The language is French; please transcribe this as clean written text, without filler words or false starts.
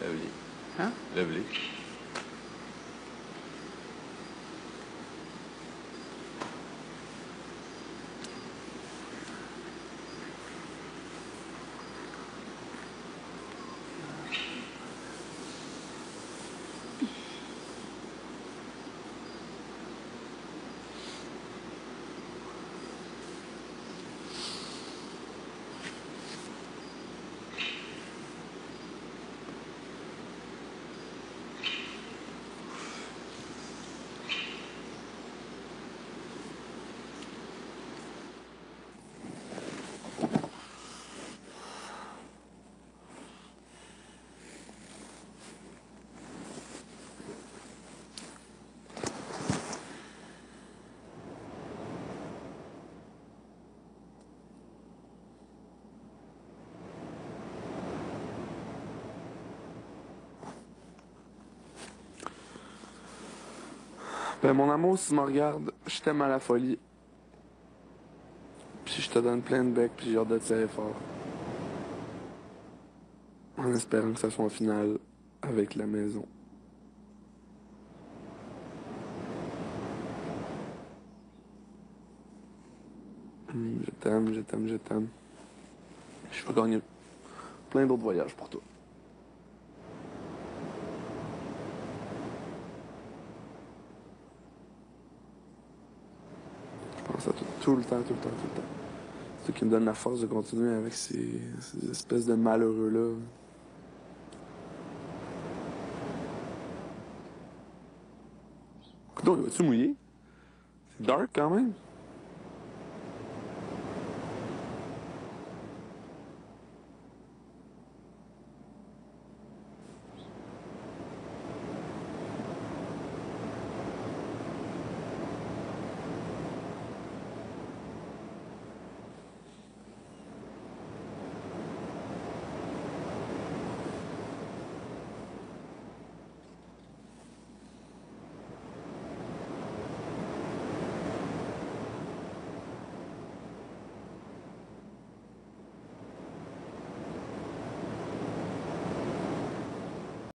Lovely. Hein? Lovely. Ben, mon amour, si tu me regardes, je t'aime à la folie. Puis je te donne plein de becs, puis j'ai hâte de tirer fort. En espérant que ça soit en finale avec la maison. Je t'aime, je t'aime, je t'aime. Je vais gagner plein d'autres voyages pour toi. Je pense à toi tout le temps, tout le temps, tout le temps. C'est toi qui me donne la force de continuer avec ces espèces de malheureux-là. Coudonc, vas-tu mouiller? C'est dark quand même.